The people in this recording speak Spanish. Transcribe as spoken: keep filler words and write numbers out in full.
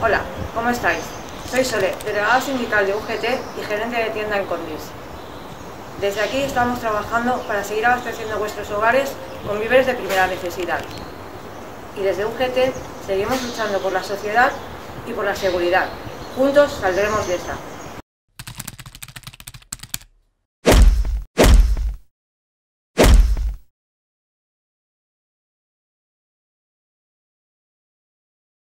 Hola, ¿cómo estáis? Soy Sole, delegada sindical de U G T y gerente de tienda en Condis. Desde aquí estamos trabajando para seguir abasteciendo vuestros hogares con víveres de primera necesidad. Y desde U G T seguimos luchando por la sociedad y por la seguridad. Juntos saldremos de esta.